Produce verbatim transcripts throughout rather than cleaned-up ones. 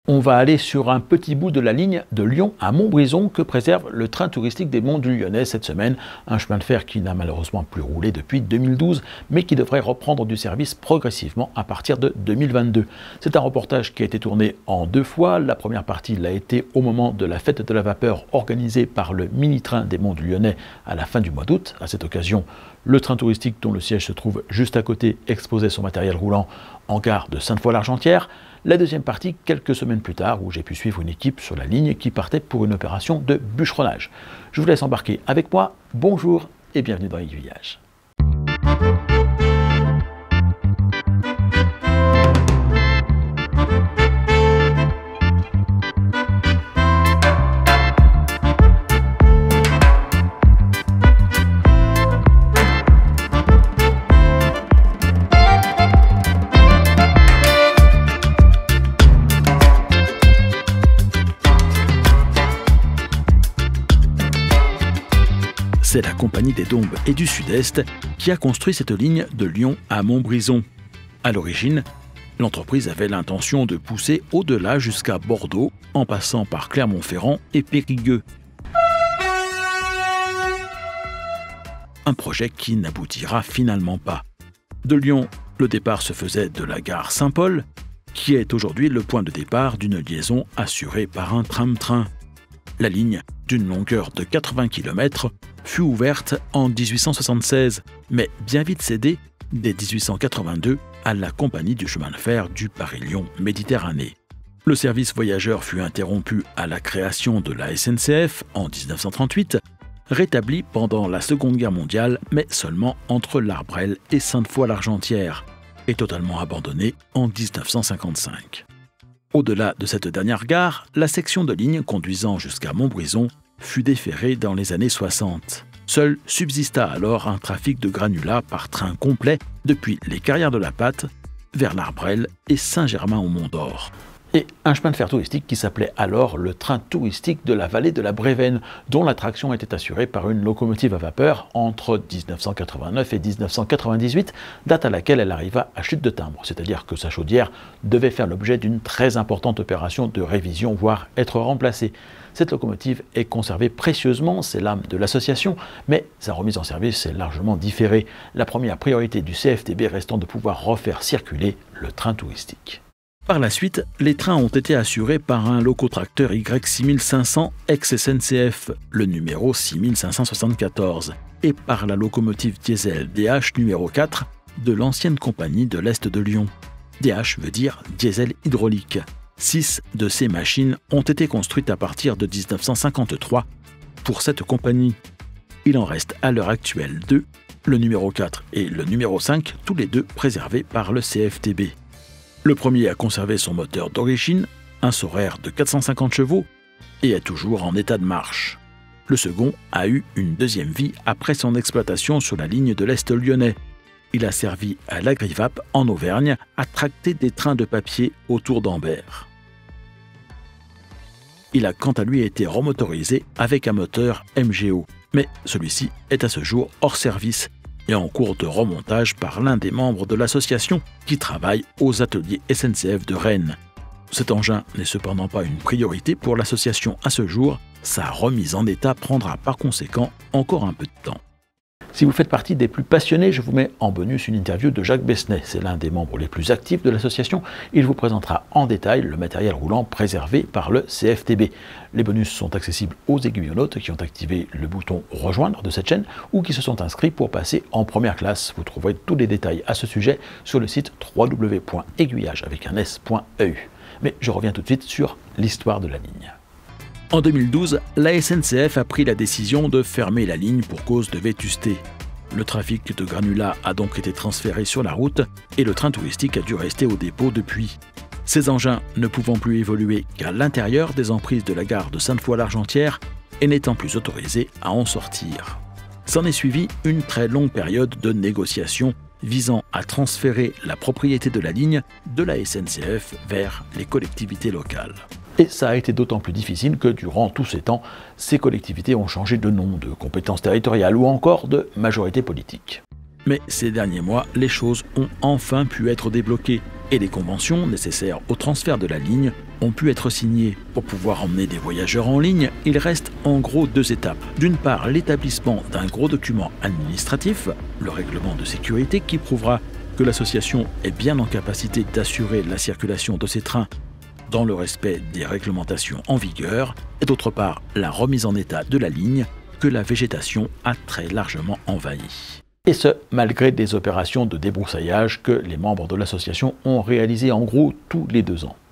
On va aller sur un petit bout de la ligne de Lyon à Montbrison que préserve le train touristique des Monts du Lyonnais cette semaine. Un chemin de fer qui n'a malheureusement plus roulé depuis deux mille douze, mais qui devrait reprendre du service progressivement à partir de deux mille vingt-deux. C'est un reportage qui a été tourné en deux fois. La première partie l'a été au moment de la fête de la vapeur organisée par le mini-train des Monts du Lyonnais à la fin du mois d'août. À cette occasion, le train touristique dont le siège se trouve juste à côté exposait son matériel roulant en gare de Sainte-Foy-l'Argentière. La deuxième partie, quelques semaines plus tard, où j'ai pu suivre une équipe sur la ligne qui partait pour une opération de bûcheronnage. Je vous laisse embarquer avec moi. Bonjour et bienvenue dans Aiguillage. C'est la Compagnie des Dombes et du Sud-Est qui a construit cette ligne de Lyon à Montbrison. À l'origine, l'entreprise avait l'intention de pousser au-delà jusqu'à Bordeaux, en passant par Clermont-Ferrand et Périgueux. Un projet qui n'aboutira finalement pas. De Lyon, le départ se faisait de la gare Saint-Paul, qui est aujourd'hui le point de départ d'une liaison assurée par un tram-train. La ligne, d'une longueur de quatre-vingts kilomètres, fut ouverte en dix-huit cent soixante-seize, mais bien vite cédée dès dix-huit cent quatre-vingt-deux à la Compagnie du chemin de fer du Paris-Lyon Méditerranée. Le service voyageurs fut interrompu à la création de la S N C F en dix-neuf cent trente-huit, rétabli pendant la Seconde Guerre mondiale, mais seulement entre l'Arbrelle et Sainte-Foy-l'Argentière, et totalement abandonné en dix-neuf cent cinquante-cinq. Au-delà de cette dernière gare, la section de ligne conduisant jusqu'à Montbrison fut déferrée dans les années soixante. Seul subsista alors un trafic de granulats par train complet depuis les Carrières de la Patte vers l'Arbrelle et Saint-Germain-au-Mont-d'Or. Et un chemin de fer touristique qui s'appelait alors le train touristique de la vallée de la Brévenne, dont l'attraction était assurée par une locomotive à vapeur entre dix-neuf cent quatre-vingt-neuf et dix-neuf cent quatre-vingt-dix-huit, date à laquelle elle arriva à chute de timbre, c'est-à-dire que sa chaudière devait faire l'objet d'une très importante opération de révision, voire être remplacée. Cette locomotive est conservée précieusement, c'est l'âme de l'association, mais sa remise en service est largement différée. La première priorité du C F T B restant de pouvoir refaire circuler le train touristique. Par la suite, les trains ont été assurés par un locotracteur Y six mille cinq cents ex-S N C F, le numéro six mille cinq cent soixante-quatorze, et par la locomotive diesel D H numéro quatre de l'ancienne compagnie de l'Est de Lyon. D H veut dire diesel hydraulique. Six de ces machines ont été construites à partir de dix-neuf cent cinquante-trois pour cette compagnie. Il en reste à l'heure actuelle deux, le numéro quatre et le numéro cinq, tous les deux préservés par le C F T B. Le premier a conservé son moteur d'origine, un Saurer de quatre cent cinquante chevaux, et est toujours en état de marche. Le second a eu une deuxième vie après son exploitation sur la ligne de l'Est lyonnais. Il a servi à l'Agrivap en Auvergne à tracter des trains de papier autour d'Ambert. Il a quant à lui été remotorisé avec un moteur M G O, mais celui-ci est à ce jour hors service et en cours de remontage par l'un des membres de l'association qui travaille aux ateliers S N C F de Rennes. Cet engin n'est cependant pas une priorité pour l'association à ce jour, sa remise en état prendra par conséquent encore un peu de temps. Si vous faites partie des plus passionnés, je vous mets en bonus une interview de Jacques Besnet. C'est l'un des membres les plus actifs de l'association. Il vous présentera en détail le matériel roulant préservé par le C F T B. Les bonus sont accessibles aux aiguillonautes qui ont activé le bouton rejoindre de cette chaîne ou qui se sont inscrits pour passer en première classe. Vous trouverez tous les détails à ce sujet sur le site w w w point aiguillage avec un s point e u. Mais je reviens tout de suite sur l'histoire de la ligne. En deux mille douze, la S N C F a pris la décision de fermer la ligne pour cause de vétusté. Le trafic de granulats a donc été transféré sur la route et le train touristique a dû rester au dépôt depuis. Ces engins ne pouvant plus évoluer qu'à l'intérieur des emprises de la gare de Sainte-Foy-l'Argentière et n'étant plus autorisés à en sortir. S'en est suivi une très longue période de négociations visant à transférer la propriété de la ligne de la S N C F vers les collectivités locales. Et ça a été d'autant plus difficile que durant tous ces temps, ces collectivités ont changé de nom, de compétences territoriales ou encore de majorité politique. Mais ces derniers mois, les choses ont enfin pu être débloquées et les conventions nécessaires au transfert de la ligne ont pu être signées. Pour pouvoir emmener des voyageurs en ligne, il reste en gros deux étapes. D'une part, l'établissement d'un gros document administratif, le règlement de sécurité qui prouvera que l'association est bien en capacité d'assurer la circulation de ces trains dans le respect des réglementations en vigueur, et d'autre part, la remise en état de la ligne que la végétation a très largement envahie. Et ce, malgré des opérations de débroussaillage que les membres de l'association ont réalisées en gros tous les deux ans.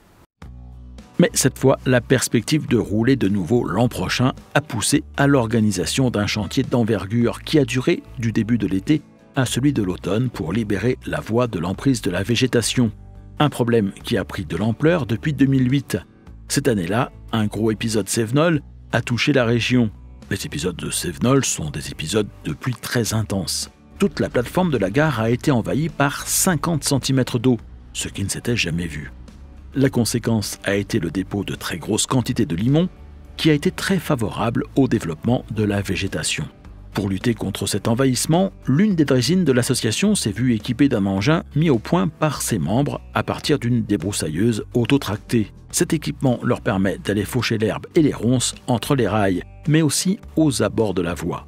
Mais cette fois, la perspective de rouler de nouveau l'an prochain a poussé à l'organisation d'un chantier d'envergure qui a duré du début de l'été à celui de l'automne pour libérer la voie de l'emprise de la végétation. Un problème qui a pris de l'ampleur depuis deux mille huit. Cette année-là, un gros épisode Cévenol a touché la région. Les épisodes de Cévenol sont des épisodes de pluie très intenses. Toute la plateforme de la gare a été envahie par cinquante centimètres d'eau, ce qui ne s'était jamais vu. La conséquence a été le dépôt de très grosses quantités de limon, qui a été très favorable au développement de la végétation. Pour lutter contre cet envahissement, l'une des draisines de l'association s'est vue équipée d'un engin mis au point par ses membres à partir d'une débroussailleuse auto-tractée. Cet équipement leur permet d'aller faucher l'herbe et les ronces entre les rails, mais aussi aux abords de la voie.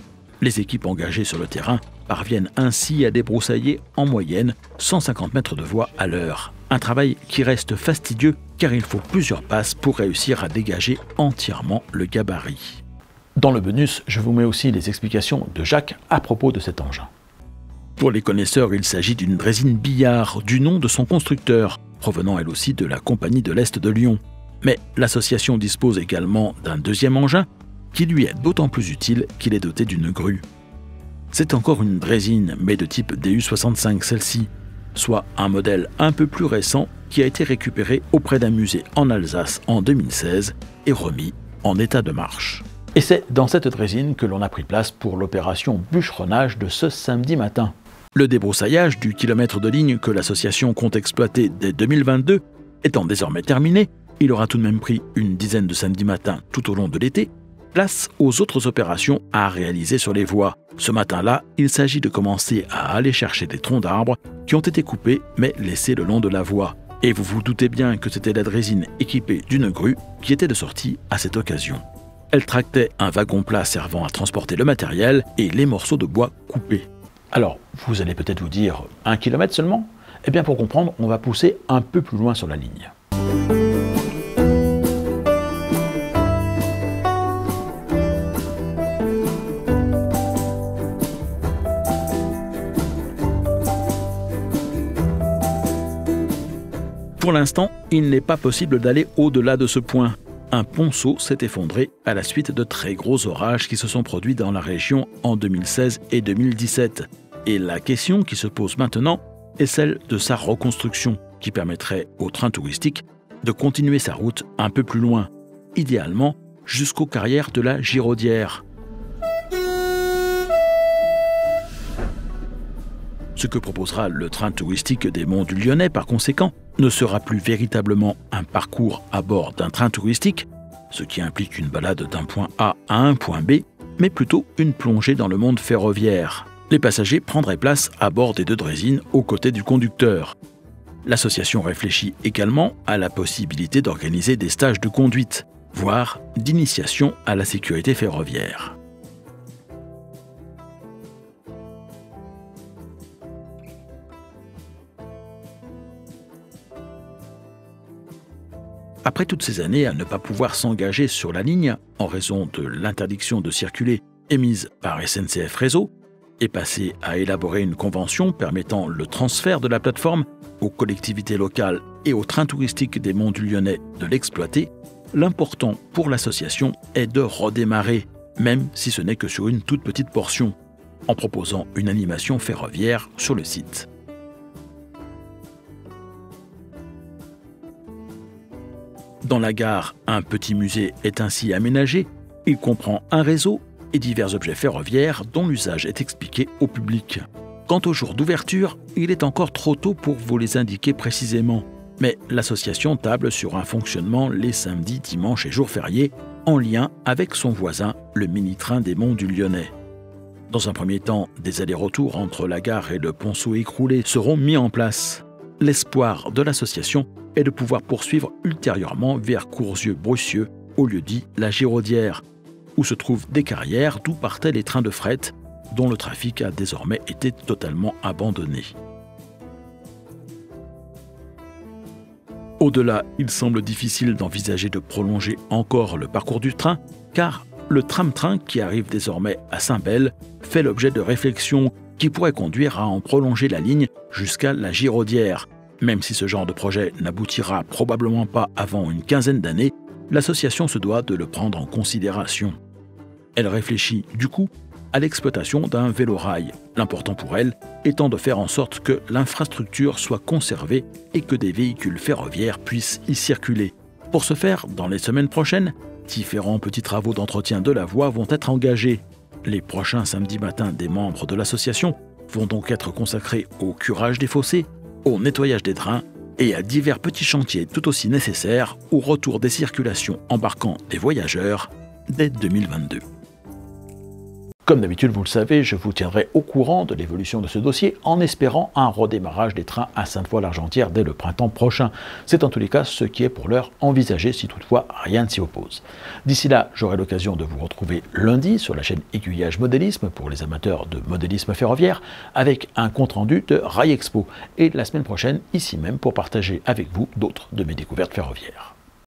Les équipes engagées sur le terrain parviennent ainsi à débroussailler en moyenne cent cinquante mètres de voie à l'heure. Un travail qui reste fastidieux car il faut plusieurs passes pour réussir à dégager entièrement le gabarit. Dans le bonus, je vous mets aussi les explications de Jacques à propos de cet engin. Pour les connaisseurs, il s'agit d'une draisine Billard, du nom de son constructeur, provenant elle aussi de la Compagnie de l'Est de Lyon. Mais l'association dispose également d'un deuxième engin qui lui est d'autant plus utile qu'il est doté d'une grue. C'est encore une draisine, mais de type D U soixante-cinq celle-ci, soit un modèle un peu plus récent qui a été récupéré auprès d'un musée en Alsace en deux mille seize et remis en état de marche. Et c'est dans cette draisine que l'on a pris place pour l'opération bûcheronnage de ce samedi matin. Le débroussaillage du kilomètre de ligne que l'association compte exploiter dès deux mille vingt-deux étant désormais terminé, il aura tout de même pris une dizaine de samedis matins tout au long de l'été. Place aux autres opérations à réaliser sur les voies. Ce matin-là, il s'agit de commencer à aller chercher des troncs d'arbres qui ont été coupés mais laissés le long de la voie. Et vous vous doutez bien que c'était la draisine équipée d'une grue qui était de sortie à cette occasion. Elle tractait un wagon plat servant à transporter le matériel et les morceaux de bois coupés. Alors, vous allez peut-être vous dire, un kilomètre seulement ? Eh bien, pour comprendre, on va pousser un peu plus loin sur la ligne. Pour l'instant, il n'est pas possible d'aller au-delà de ce point. Un ponceau s'est effondré à la suite de très gros orages qui se sont produits dans la région en deux mille seize et deux mille dix-sept. Et la question qui se pose maintenant est celle de sa reconstruction, qui permettrait au train touristique de continuer sa route un peu plus loin, idéalement jusqu'aux carrières de la Giraudière. Ce que proposera le train touristique des Monts du Lyonnais, par conséquent, ne sera plus véritablement un parcours à bord d'un train touristique, ce qui implique une balade d'un point A à un point B, mais plutôt une plongée dans le monde ferroviaire. Les passagers prendraient place à bord des deux draisines aux côtés du conducteur. L'association réfléchit également à la possibilité d'organiser des stages de conduite, voire d'initiation à la sécurité ferroviaire. Après toutes ces années à ne pas pouvoir s'engager sur la ligne en raison de l'interdiction de circuler émise par S N C F Réseau, et passer à élaborer une convention permettant le transfert de la plateforme aux collectivités locales et aux trains touristiques des Monts du Lyonnais de l'exploiter, l'important pour l'association est de redémarrer, même si ce n'est que sur une toute petite portion, en proposant une animation ferroviaire sur le site. Dans la gare, un petit musée est ainsi aménagé. Il comprend un réseau et divers objets ferroviaires dont l'usage est expliqué au public. Quant aux jours d'ouverture, il est encore trop tôt pour vous les indiquer précisément, mais l'association table sur un fonctionnement les samedis, dimanches et jours fériés, en lien avec son voisin, le mini-train des Monts du Lyonnais. Dans un premier temps, des allers-retours entre la gare et le ponceau écroulé seront mis en place. L'espoir de l'association est de pouvoir poursuivre ultérieurement vers Courzieux-Brussieux, au lieu dit la Giraudière, où se trouvent des carrières d'où partaient les trains de fret, dont le trafic a désormais été totalement abandonné. Au-delà, il semble difficile d'envisager de prolonger encore le parcours du train, car le tram-train qui arrive désormais à Saint-Bel fait l'objet de réflexions qui pourraient conduire à en prolonger la ligne jusqu'à la Giraudière. Même si ce genre de projet n'aboutira probablement pas avant une quinzaine d'années, l'association se doit de le prendre en considération. Elle réfléchit du coup à l'exploitation d'un vélorail, l'important pour elle étant de faire en sorte que l'infrastructure soit conservée et que des véhicules ferroviaires puissent y circuler. Pour ce faire, dans les semaines prochaines, différents petits travaux d'entretien de la voie vont être engagés. Les prochains samedis matins des membres de l'association vont donc être consacrés au curage des fossés, au nettoyage des trains et à divers petits chantiers tout aussi nécessaires au retour des circulations embarquant des voyageurs dès deux mille vingt-deux. Comme d'habitude, vous le savez, je vous tiendrai au courant de l'évolution de ce dossier en espérant un redémarrage des trains à Sainte-Foy-l'Argentière dès le printemps prochain. C'est en tous les cas ce qui est pour l'heure envisagé si toutefois rien ne s'y oppose. D'ici là, j'aurai l'occasion de vous retrouver lundi sur la chaîne Aiguillage Modélisme pour les amateurs de modélisme ferroviaire avec un compte-rendu de Rail Expo et la semaine prochaine ici même pour partager avec vous d'autres de mes découvertes ferroviaires.